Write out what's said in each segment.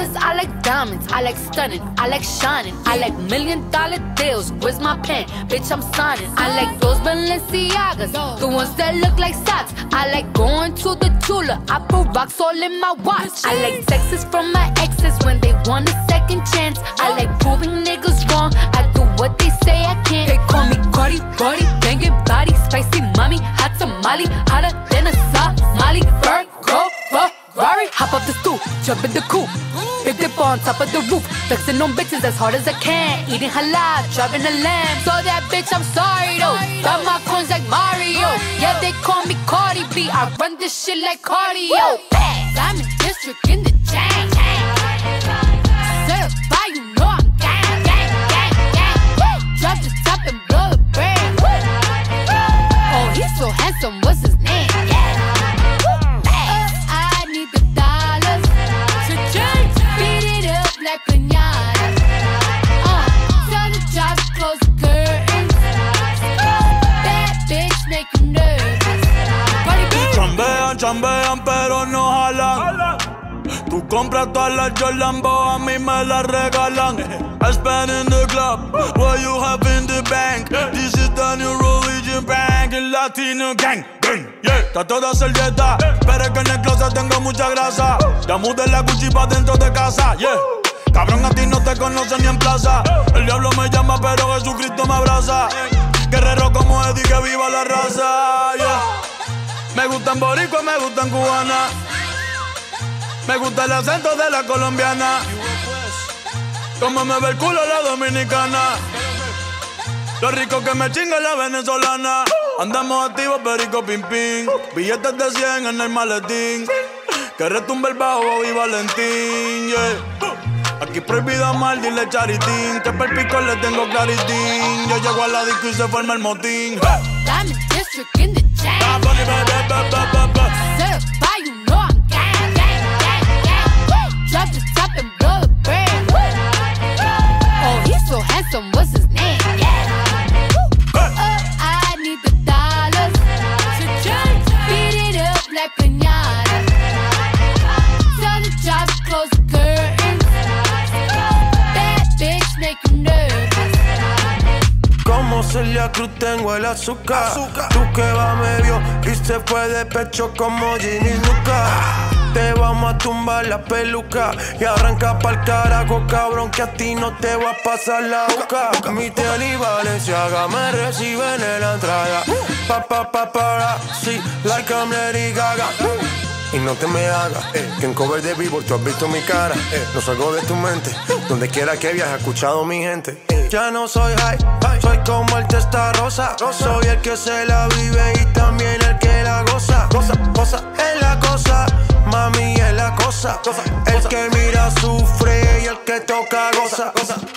flawless, I like diamonds, I like stunning, I like shining, I like $1 million deals. Where's my pen? Bitch, I'm signing. I like those Balenciagas, the ones that look like socks. I like going to the Tula, I put rocks all in my watch. I like texts from my exes when they want a second chance. I like proving niggas wrong, I do what they say I can't. They call me Cardi, Cardi, banging body, spicy mommy, hot tamale, hotter than a Somali. Virgo, Ferrari, hop up the stoop, jump in the coupe, big dip on top of the roof, flexing on bitches as hard as I can, eating halal, driving a lamb. So that bitch, I'm sorry though, got my coins like Mario. Yeah, they call me Cardi B, I run this shit like cardio. Diamond District in the chain, certified, you know I'm gang, gang, gang, gang. Drop the top and blow the brand. Oh, he's so handsome, what's his name? I need the dollars to change, beat it up like piñata. Tell the job to close the curtains. That bitch make you nervous. Chambean, chambean, pero no jalan. Tú compras todas las Jolambo, a mí me las regalan. I spend in the club, what you have in the bank. This is the new religion bank, el latino gang, gang, yeah. Trato de hacer dieta, pero es que en el closet tengo mucha grasa. Ya mudé la Gucci pa' dentro de casa, yeah. Cabrón, a ti no te conocen ni en plaza. El diablo me llama, pero Jesucristo me abraza. Guerrero como Eddie, que viva la raza, yeah. Me gustan boricua, me gustan cubana. Me gusta el acento de la colombiana. Como me ve el culo la dominicana. Lo rico que me chinga la venezolana. Andamos activos, perico, pim, pim. Billetes de 100 en el maletín. Que retumbe el bajo y Valentín, yeah. Aquí prohibido amar, dile charitín. Que per pico le tengo claritín. Yo llego a la disco y se forma el motín. Diamond District in the chain. Certified, you know I'm gang, gang, gang, gang. Drop the top and blow the brand. Oh, he's so handsome, what's his name? I need the dollars to change, beat it up like piñata. Tell the job to close the curtains. That bitch make you nervous. Como Celia Cruz tengo el azúcar. Tú que va medio y se fue de pecho como Ginny Luca. Te vamos a tumbar la peluca y arranca pa'l carajo, cabrón, que a ti no te va a pasar la boca. Mi tele y Valenciaga me reciben en la entrada. Para, sí, like I'm Lady Gaga. Y no te me hagas, que en cover de Billboard tú has visto mi cara. No salgo de tu mente, donde quiera que viajes, he escuchado mi gente. Ya no soy high, soy como el testa rosa. Soy el que se la vive y también el que la goza. Cosa, es la cosa, mami es la cosa. El que mira sufre y el que toca goza.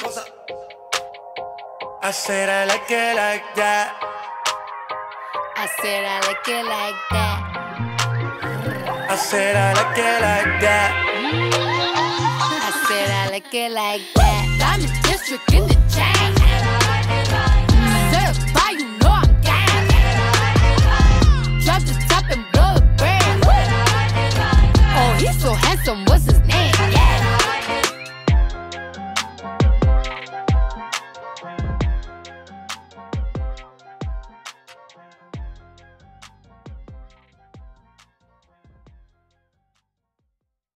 I said I like it like that. I said I like it like that. I said I like it like that. I said I like it like that. Diamond District in the chain.